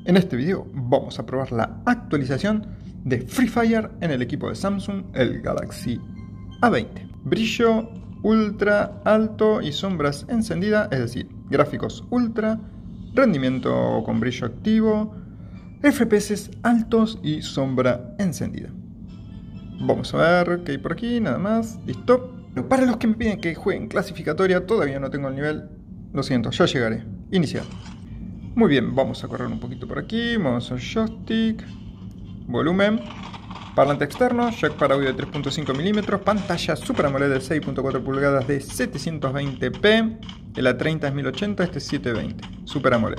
En este video vamos a probar la actualización de Free Fire en el equipo de Samsung, el Galaxy A20. Brillo ultra alto y sombras encendidas, es decir, gráficos ultra, rendimiento con brillo activo, FPS altos y sombra encendida. Vamos a ver qué hay por aquí, nada más, listo. Pero para los que me piden que jueguen clasificatoria, todavía no tengo el nivel, lo siento, ya llegaré. Iniciar. Muy bien, vamos a correr un poquito por aquí, vamos al joystick, volumen, parlante externo, jack para audio de 3.5 mm, pantalla Super AMOLED de 6.4 pulgadas de 720p, el A30 es 1080, este es 720, Super AMOLED.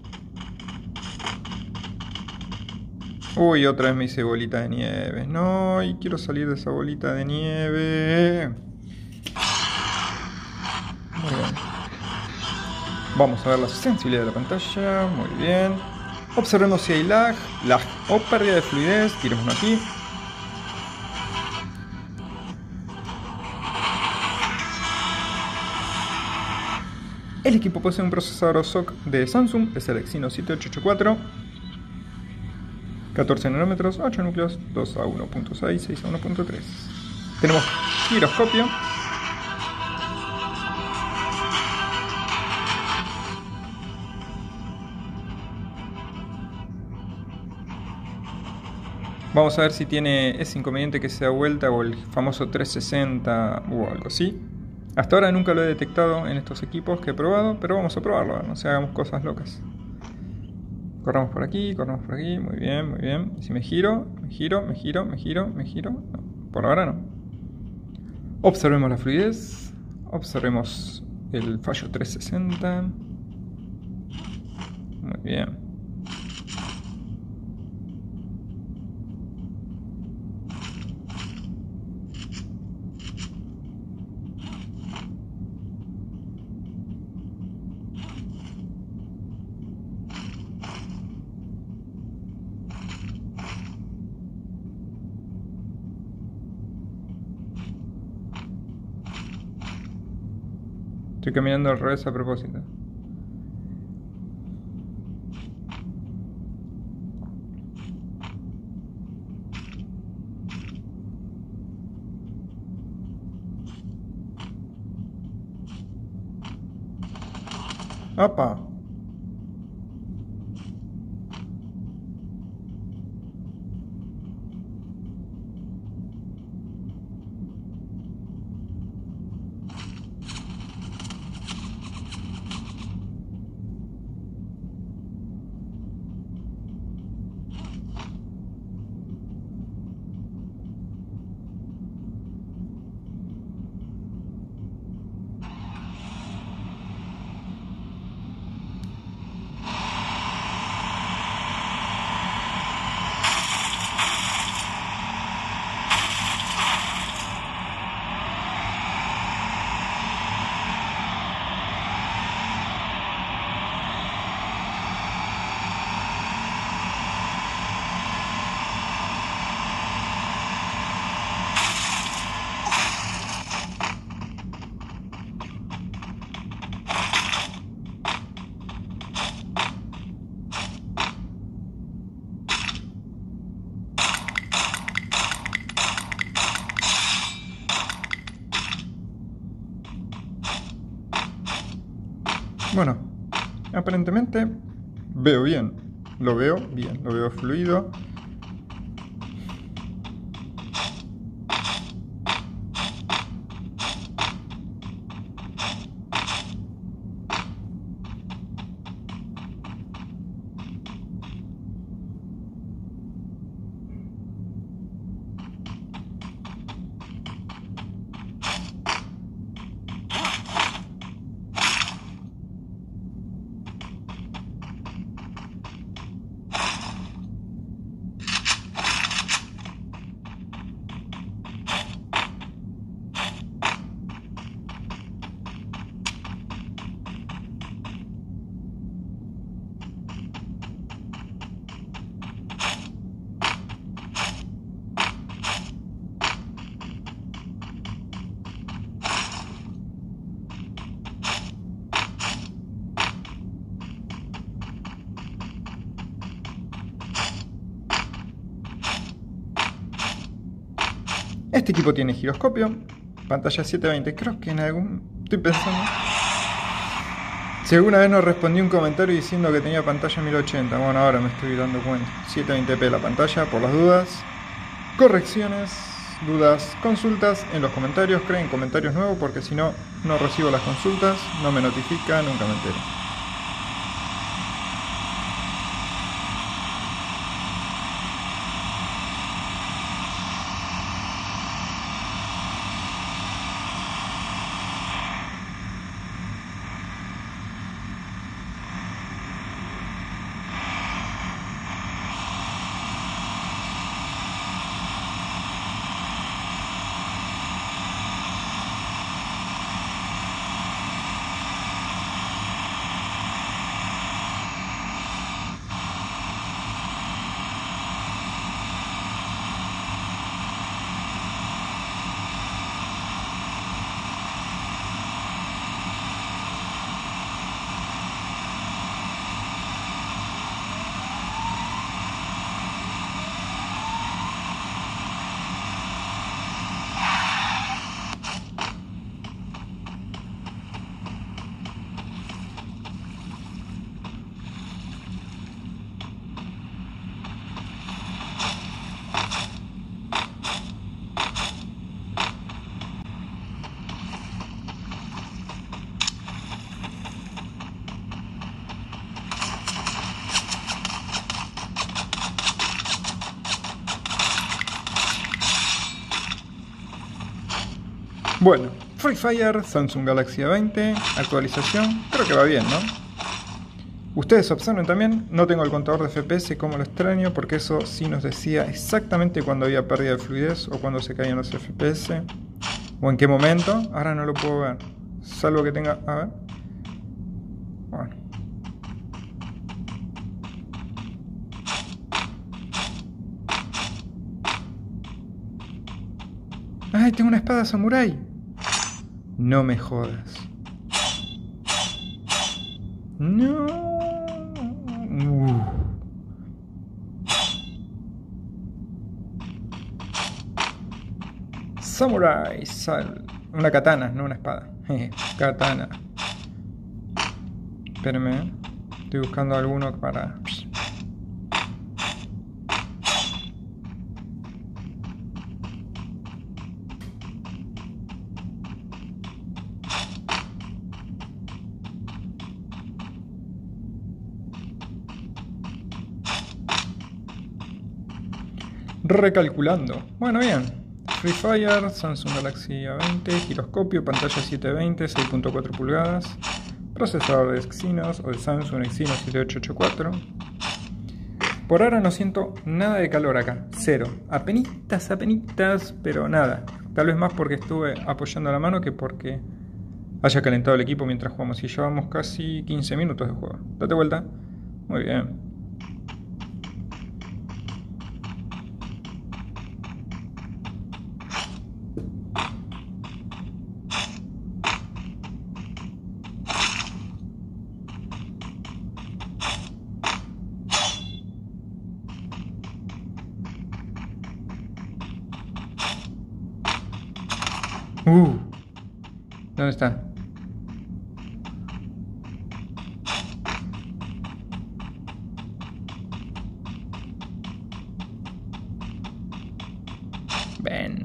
Uy, otra vez me hice bolita de nieve, no, y quiero salir de esa bolita de nieve. Muy bien. Vamos a ver la sensibilidad de la pantalla, muy bien. Observemos si hay lag o pérdida de fluidez, tirémoslo aquí. El equipo posee un procesador SoC de Samsung, es el Exynos 7884, 14 nanómetros, 8 núcleos, 2 a 1.6, 6 a 1.3. Tenemos giroscopio. Vamos a ver si tiene ese inconveniente que sea vuelta o el famoso 360 o algo así. Hasta ahora nunca lo he detectado en estos equipos que he probado, pero vamos a probarlo, no sé, hagamos cosas locas. Corramos por aquí, muy bien, muy bien. Y si me giro. No, por ahora no. Observemos la fluidez, observemos el fallo 360. Muy bien. Estoy caminando al revés a propósito. ¡Apa! Bueno, aparentemente veo bien. Lo veo bien, lo veo fluido. Este equipo tiene giroscopio, pantalla 720. Creo que en algún... Estoy pensando... Si alguna vez nos respondí un comentario diciendo que tenía pantalla 1080. Bueno, ahora me estoy dando cuenta. 720p la pantalla, por las dudas. Correcciones, dudas, consultas en los comentarios. Creen comentarios nuevos porque si no, no recibo las consultas. No me notifica, nunca me entero. Bueno, Free Fire, Samsung Galaxy A20, actualización, creo que va bien, ¿no? Ustedes observen también, no tengo el contador de FPS, como lo extraño, porque eso sí nos decía exactamente cuando había pérdida de fluidez o cuando se caían los FPS, o en qué momento. Ahora no lo puedo ver, salvo que tenga... a ver... Bueno. ¡Ay, tengo una espada samurái! No me jodas. No. Samurai. Una katana, no una espada. Katana. Espérenme. Estoy buscando alguno para... Recalculando. Bueno, bien. Free Fire, Samsung Galaxy A20, giroscopio, pantalla 720, 6.4 pulgadas, procesador de Exynos o de Samsung Exynos 7884. Por ahora no siento nada de calor acá, cero. Apenitas, pero nada. Tal vez más porque estuve apoyando la mano que porque haya calentado el equipo mientras jugamos. Y llevamos casi 15 minutos de juego. Date vuelta. Muy bien. ¿Dónde está? Ven.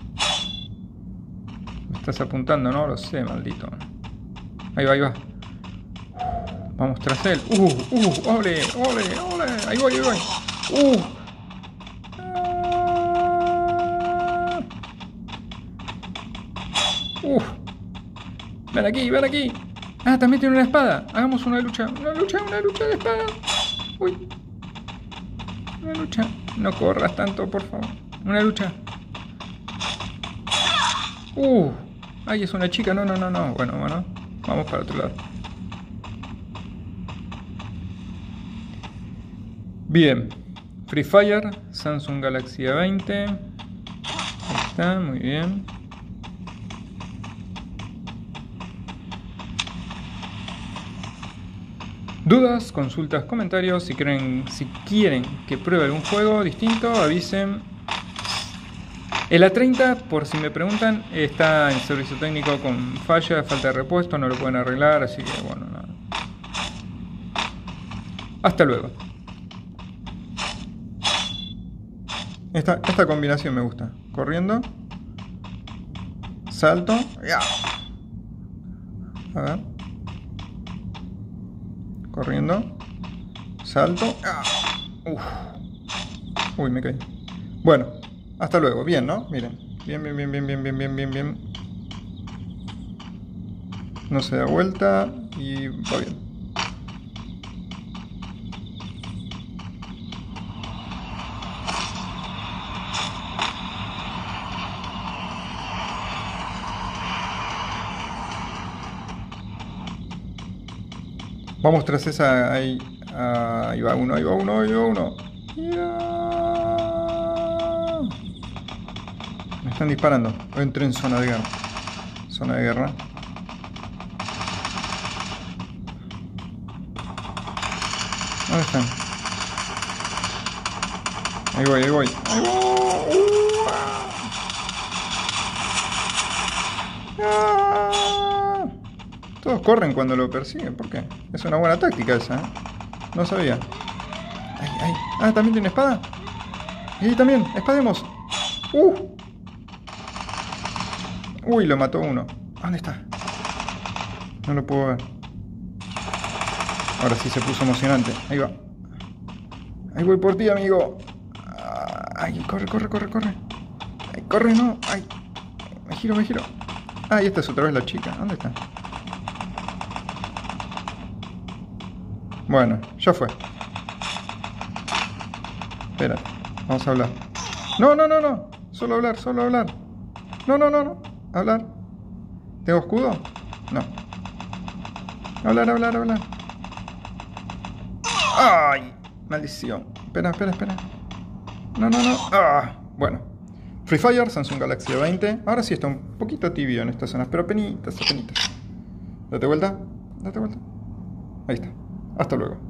Me estás apuntando, ¿no? Lo sé, maldito. Ahí va, ahí va. Vamos tras él. Ole. Ahí voy. Ven aquí. Ah, también tiene una espada. Hagamos una lucha de espada. Uy. Una lucha. No corras tanto, por favor. Una lucha. Ay, es una chica. No. Bueno. Vamos para otro lado. Bien. Free Fire, Samsung Galaxy A20. Ahí está, muy bien. Dudas, consultas, comentarios. Si quieren que pruebe algún juego distinto, avisen. El A30, por si me preguntan, está en servicio técnico con falla, falta de repuesto, no lo pueden arreglar, así que bueno, nada. Hasta luego. Esta combinación me gusta. Corriendo. Salto. A ver. Corriendo. Salto. Uf. Uy, me caí. Bueno, hasta luego. Bien, ¿no? Miren. Bien, bien, bien, bien, bien, bien, bien, bien, bien. No se da vuelta y va bien. Vamos tras esa. Ahí va uno, ahí va uno, ahí va uno. Me están disparando. Entré en zona de guerra. Zona de guerra. ¿Dónde están? Ahí voy, ahí voy. Ahí voy. Todos corren cuando lo persiguen. ¿Por qué? Es una buena táctica esa, ¿eh? No sabía. Ay, ay. Ah, ¿también tiene espada? Y también, espademos. Uy, lo mató uno. ¿Dónde está? No lo puedo ver. Ahora sí se puso emocionante. Ahí va. Ahí voy por ti, amigo. Ay, corre, corre, corre, corre. Ay, corre, no. Ay. Me giro, me giro. Ah, y esta es otra vez la chica. ¿Dónde está? Bueno, ya fue. Espérate. Vamos a hablar. No, no, no, no. Solo hablar, solo hablar. No, no, no, no. Hablar. ¿Tengo escudo? No. Hablar, hablar, hablar. ¡Ay! Maldición. Espera, espera, espera. No, no, no. Bueno. Free Fire, Samsung Galaxy A20. Ahora sí está un poquito tibio en estas zonas, pero penitas, penitas. Date vuelta. Date vuelta. Ahí está. Hasta luego.